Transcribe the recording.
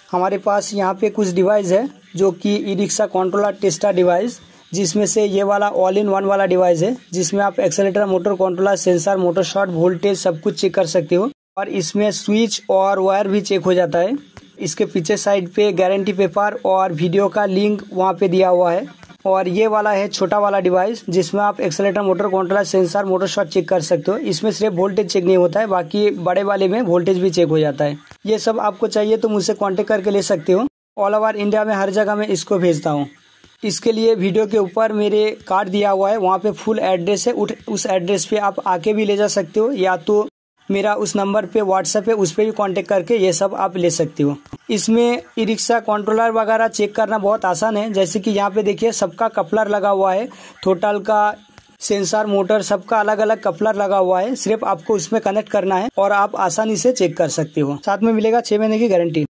हमारे पास यहाँ पे कुछ डिवाइस है जो कि e rickshaw controller tester device, जिसमें से ये वाला ऑल इन वन वाला डिवाइस है जिसमें आप accelerator, motor controller, sensor, motor short, voltage सब कुछ चेक कर सकते हो और इसमें स्विच और वायर भी चेक हो जाता है। इसके पीछे साइड पे गारंटी पेपर और वीडियो का लिंक वहाँ पे दिया हुआ है। और ये वाला है छोटा वाला डिवाइस जिसमें आप accelerator, motor controller, sensor, motor short check कर सकते हो। इसमें सिर्फ वोल्टेज चेक नहीं होता है, बाकी बड़े वाले में वोल्टेज भी चेक हो जाता है। ये सब आपको चाहिए तो मुझसे कांटेक्ट करके ले सकते हो। ऑल ओवर इंडिया में हर जगह मैं इसको भेजता हूँ। इसके लिए वीडियो के ऊपर मेरे कार्ड दिया हुआ है, वहाँ पे फुल एड्रेस है। उस एड्रेस पे आप आके भी ले जा सकते हो या तो मेरा उस नंबर पे व्हाट्सएप है उस पर भी कांटेक्ट करके ये सब आप ले सकते हो। इसमें ई रिक्शा कंट्रोलर वगैरह चेक करना बहुत आसान है। जैसे कि यहाँ पे देखिए सबका कपलर लगा हुआ है, टोटल का सेंसर, मोटर सबका अलग अलग कपलर लगा हुआ है। सिर्फ आपको उसमें कनेक्ट करना है और आप आसानी से चेक कर सकते हो। साथ में मिलेगा 6 महीने की गारंटी।